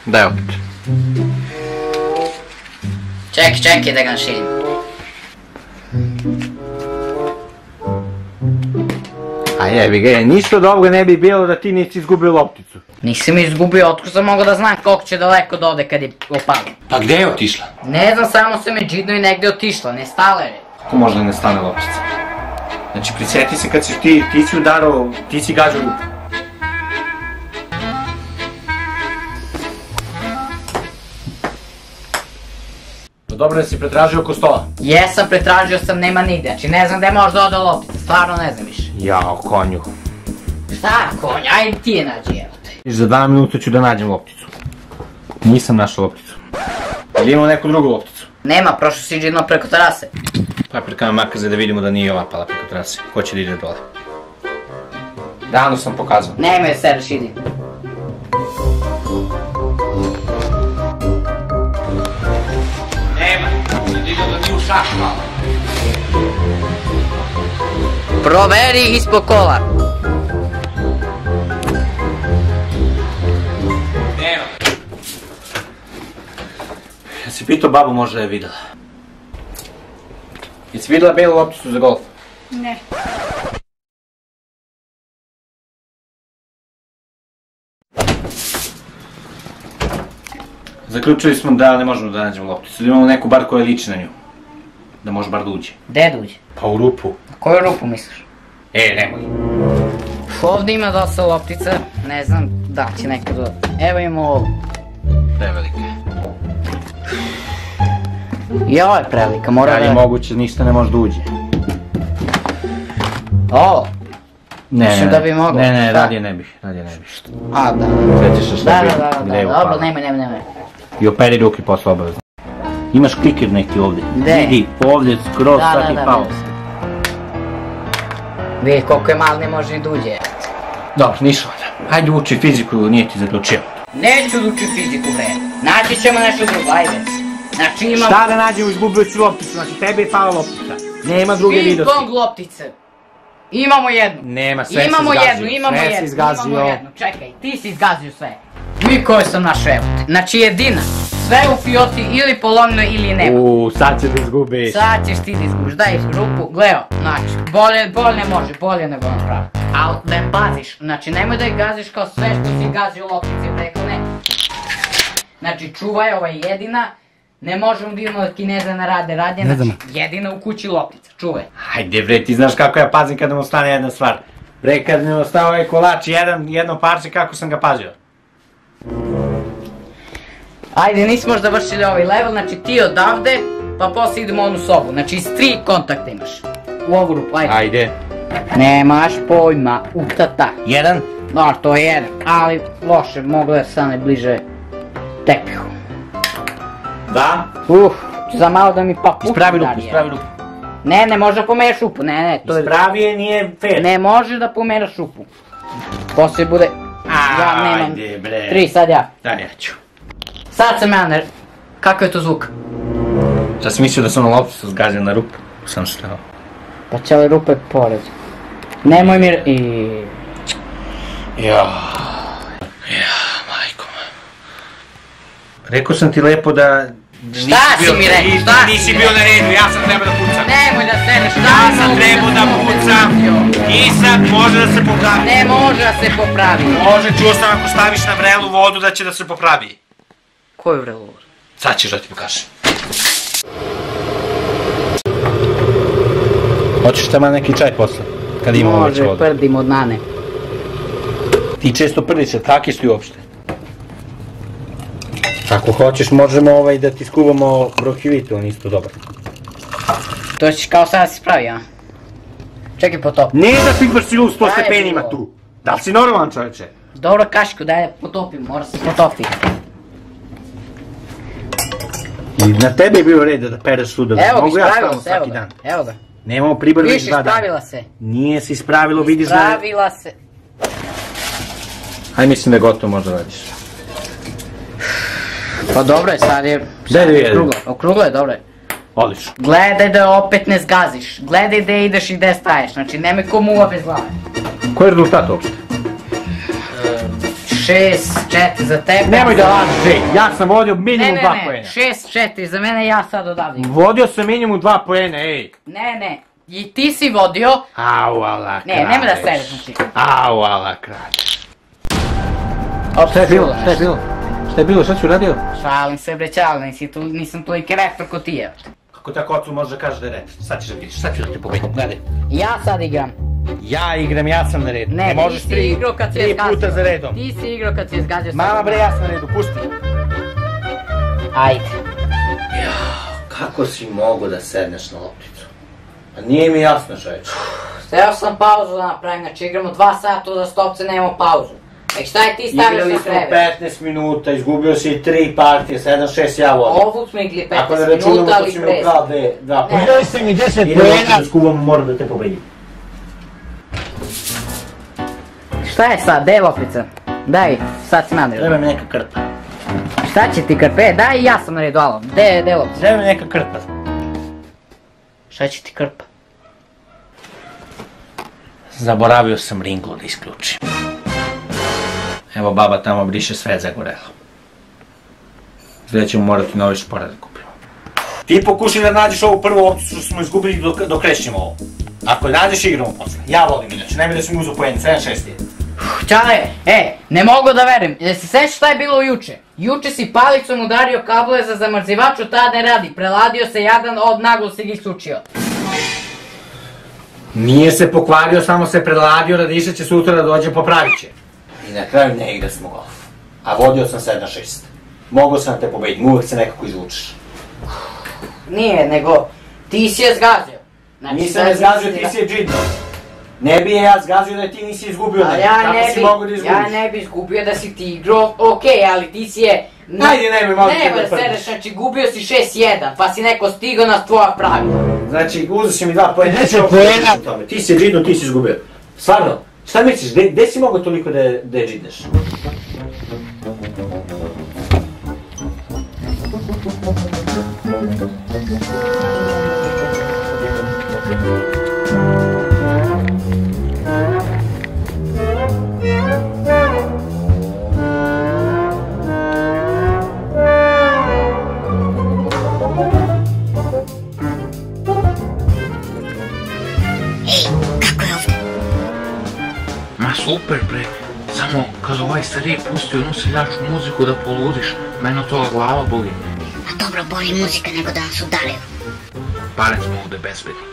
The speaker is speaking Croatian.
Daj opet. Čekaj da ga naširim. A jebi ga, ništa dobro ne bi bilo da ti nisi izgubio lopticu. Nisam izgubio, otko sam mogao da znam koliko će daleko da ode kad je opalo. Pa gde je otišla? Ne znam, samo se me džidno i negde otišla, ne stala je. Kako možda ne stane loptica? Znači, prisjeti se kad si ti si udarao, ti si gađao rupu. Dobro da si pretražio oko stola. Jesam, pretražio sam, nema nigde, znači ne znam gde može da ode loptica, stvarno ne znam više. Jao, konju. Šta konj, ajde ti je nađi, evo te. Za 2 minuta ću da nađem lopticu. Nisam našao lopticu. Ili imamo neku drugu lopticu? Nema, prošao si džidno preko terase. Paprika makaze da vidimo da nije ova pala preko terase. Ko će da ide dole? Davno sam pokazao. Nema je sereš, idi. Nema, vidio da nije u šašu malo. Proveri ispod kola. Nema. Ja si pitao babu možda je videla. Jesi videla belu lopticu za golf? Ne. Zaključili smo da ne možemo da nađemo lopticu, da imamo neku bar koja liči na nju. Da može bar da uđe. Gde da uđe? Pa u rupu. Na koju rupu misliš? Nemoj. Ovdje ima dosta loptica, ne znam da će neka doći. Evo imamo ovu. Da je velika. I ovo je prelika, mora da... Da li je moguće, ništa ne može da uđe. Ovo? Ne, Mislim da bi moglo. Ne, radije ne bih. A, da. Svećeš se šta je gdje je upala. Dobro, nemoj. I operi ruke posle obavezno. Imaš kliker neki ovdje. Gde? Vidi, ovdje skroz sad ti pao. Vidi koliko je malo, ne može ni da uđe. Dobro, ništa onda. Hajde uči fiziku, nije ti zaključio. Neću da učim fiziku, bre. Naći ćemo nešto drugo, ajde. Znači imam... Šta da nađemo, izgubio si lopticu, znači tebi je pala loptica. Nema druge vidosti. Ping pong loptice. Imamo jednu. Nema, sve si Imamo izgazio. jednu. Čekaj, ti si izgazio sve. Mi koji sam naš evo. Znači jedina. Sve u fijoti ili polomljeno ili nema. Sad će da izgubiš. Sad ćeš ti da izgubiš, daj rupu, gleo, znači, bolje ne može, bolje nego on pravi. Ali da je paziš, znači nemoj da je gaziš kao sve što si gazio loptice, preko ne. Znači čuvaj, ova je jedina, ne možemo da idemo od Kineza na radnje, znači jedina u kući loptica, čuvaj. Hajde bre, ti znaš kako ja pazim kad nam ostane jedna stvar. Bre, kad mi ostao ovaj kolač, jedno parče, kako sam ga pazio. Ajde, nismo možda vršili ovaj level, znači ti odavde, pa poslije idemo u onu sobu, znači iz 3 kontakta imaš. U ovu rupu, ajde. Ajde. Nemaš pojma, utata. Jedan? No, to je jedan, ali loše, mogu da stane bliže tepihu. Da? Za malo da mi pa puši ispravi dalje. rupu. Ne može da pomeraš rupu, ne, to je... Ispravi je, nije fair. Ne možeš da pomeraš rupu. Poslije bude... Ja nemam... Ajde bre. 3, sad ja. Da, ja ću. Sad sam ja, kakav je to zvuk? Sad sam mislio da sam na lopticu zgazio na rupu. Sam stao. Pa će ove rupe pored. Nemoj mi... Majko. Rekao sam ti lepo da... Šta si mi rekao? Nisi bio na redu, ja sam trebao da pucam. Nemoj da steneš, Ja sam trebao da pucam. I sad može da se popravi. Ne može da se popravi. Može, čuo sam ako staviš na vrelu vodu da će da se popravi. Koju vrelu vodu? Sad ćeš da ti pokažem. Hoćeš tamo neki čaj posle? Kad imamo već vodu. Može, prdim od nane. Ti često prdiš, kakiš ti uopšte? Ako hoćeš možemo da ti skuvamo brokivitu, on isto dobar. To ćeš kao sada si pravi, a? Čekaj potopi. Ne da pipaš si u 100 stepenima tu. Da li si normalan čovječe? Dobro kašku, daj potopim, mora se potopi. I na tebi je bio red da pereš sudove. Evo ga, ispravila se, evo ga. Nemamo pribor već 2 dana. Više ispravila se. Nije se ispravilo, vidiš da... Ispravila se. Hajde, mislim da je gotovo, možda radiš. Pa dobro je, sad je... Daj da vidim. Okruglo je, dobro je. Odlično. Gledaj da opet ne zgaziš. Gledaj gde ideš i gde staješ. Znači, nemoj ko muva bez glave. Koji je rezultat uopšte? 6-4 za tebe. Nemoj da lažiš, ej, ja sam vodio minimum 2 poena. 6-4 za mene, ja sad odavljam. Vodio sam minimum 2 poena, ej. Ne, i ti si vodio. Au, ala, kradeš. Ne, nema da sediš, znači. Au, ala, kradeš. Šta je bilo? Šta je bilo, šta si uradio? Šalim se, bre, čalim, nisam toliki rektor ko ti je. Kako tako ocu možeš da kažeš da je rektor? Sad ćeš da vidiš, sad ću da te pobedim, gledaj. Ja sad igram. Ja igram, ja sam na redu. Ne, ti si igrao kad si je zgazio. 3 puta za redom. Ti si igrao kad si je zgazio. Mama bre, ja sam na redu, pusti. Ajde. Kako si mogo da sedneš na lopticu? Pa nije mi jasno, čoveče. Steo sam pauzu da napravim, znači igramo 2 sata da stopce, nemamo pauzu. Šta je ti stavio na krevet? Igrali smo 15 minuta, izgubio si 3 partije, 7-6 ja vodim. Ovu smo igli 15 Ako ne računamo minuta, to ali si mi pres. ukrao 2 poena. Igrali ste mi 10 Idemo poena. s Kubom, moram da te pobedim. Šta je sad, gde je lopica? Daj, sad si man redu. Treba mi neka krpa. Šta će ti krpe? Daj i ja sam na redu, alo. Gde je lopica? Treba mi neka krpa. Šta će ti krpa? Zaboravio sam ringlu da isključim. Evo baba tamo briše sve zagorelo. Izgleda ćemo morati novi šporet da kupimo. Ti pokušaj da nađeš ovu prvu opciju što smo izgubili dok krećemo ovo. Ako je nađeš igramo posle. Ja volim inače, nemoj da si mi uzeo poen, 7-6 je. Čale, ne mogu da verujem. Jel se sećaš šta je bilo juče? Juče si palicom udario kablove za zamrzivač, od tada ne radi. Preladio se jadan, od naglo si ga isključio. Nije se pokvario, samo se preladio, Radiša će sutra da dođe, popravit će. I na kraju ne igra smo golf. A vodio sam 7-6. Mogao sam te pobediti, uvek se nekako izvučeš. Nije, nego ti si je zgazio. Nisam je zgazio, ti si je džidno. Ne bi je ja zgazio da ti nisi izgubio, kako si mogo da izgubiš? Ja ne bi izgubio da si ti igrao, okej, ali ti si je... Ajde, nemoj malo ti da prdiš. Nema da sedeš, znači gubio si 6-1, pa si neko stigao na tvoja pravila. Znači, uzeo si mi 2 poena. 10 poena. Ti si je džidno, ti si izgubio. Stvarno, šta misliš, gde si mogao toliko da je džidneš? Ma super bre, samo kad ovaj stariji pusti onu seljačku muziku da poludiš, mene toga glava boli. A dobro, bolje muzika nego da nas udaraju. Barem smo ovde bezbedni.